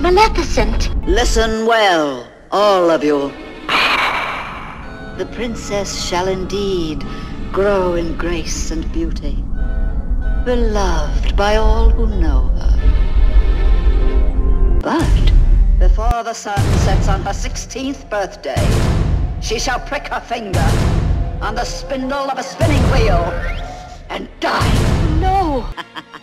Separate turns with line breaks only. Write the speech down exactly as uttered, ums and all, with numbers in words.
Maleficent.
Listen well, all of you. The princess shall indeed grow in grace and beauty, beloved by all who know her. But before the sun sets on her sixteenth birthday, she shall prick her finger on the spindle of a spinning wheel and die.
No!